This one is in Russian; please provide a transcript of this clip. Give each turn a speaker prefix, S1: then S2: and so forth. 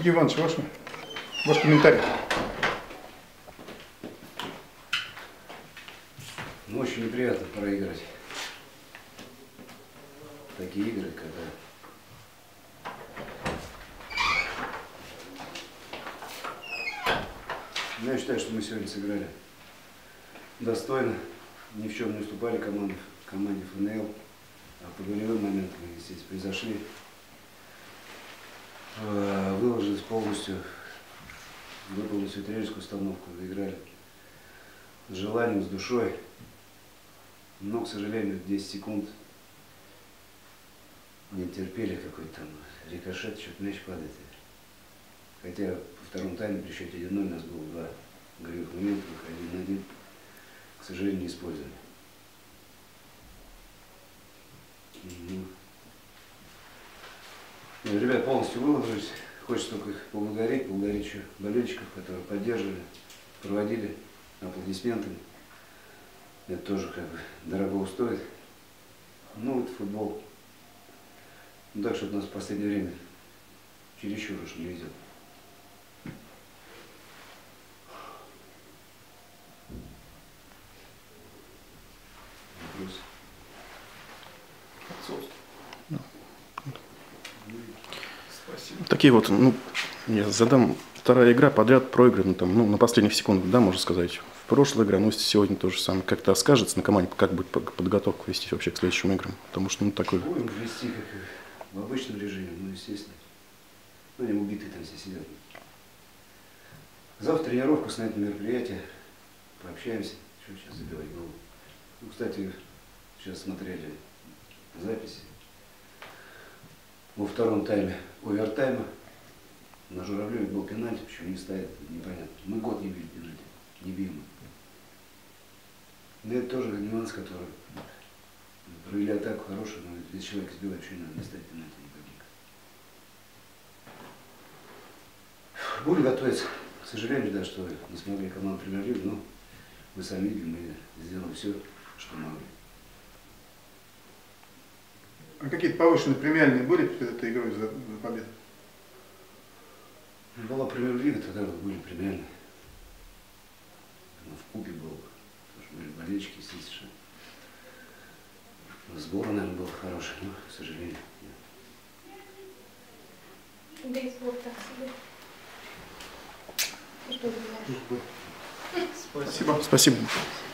S1: Сергей Иванович, ваш комментарий.
S2: Ну, очень неприятно проиграть такие игры, когда я считаю, что мы сегодня сыграли достойно, ни в чем не уступали команде ФНЛ, а по голевым моментам, естественно, произошли, выложились полностью, выполнили всю тренерскую установку, заиграли с желанием, с душой, но, к сожалению, 10 секунд не терпели, какой-то там рикошет, что-то мяч падает. Хотя во втором тайме при счете 1-0 у нас было 2 голевых момента, 1-1, к сожалению, не использовали. Ребят полностью выложились. Хочется только их поблагодарить еще болельщиков, которые поддерживали, проводили аплодисментами. Это тоже как бы дорого стоит. Ну, это футбол. Ну, так что у нас в последнее время чересчур уж не везет. Вопрос.
S1: Спасибо.
S3: Такие вот, ну, я задам, вторая игра подряд проиграна, там, ну, на последних секундах, да, можно сказать. В прошлой игре, ну, сегодня то же самое. Как-то скажется на команде, как будет подготовку вести вообще к следующим играм? Потому что, ну, такой...
S2: Будем вести, как в обычном режиме, ну, естественно. Ну, они убитые там все сидят. Завтра тренировку, с нами мероприятие, пообщаемся. Что сейчас забивать голову? Ну, кстати, сейчас смотрели записи. Во втором тайме овертайма на Журавлеве был пенальти, почему не ставит, непонятно. Мы год не били пенальти, не бьем. Но это тоже нюанс, который провели атаку хорошую, но если человек сбивает, почему не надо не ставить пенальти никаких. Будем готовиться. К сожалению, да, что не смогли команду Премьер-лиги, но вы сами видели, мы сделали все, что могли.
S1: А какие-то повышенные премиальные были перед этой игрой за победу?
S2: Была Премьер-лига, тогда были премиальные. В кубе было, потому что были болельщики, естественно. Сбор, наверное, был хороший, но, к сожалению, нет.
S4: Бейсбол так себе. Что
S1: Спасибо.
S3: Спасибо.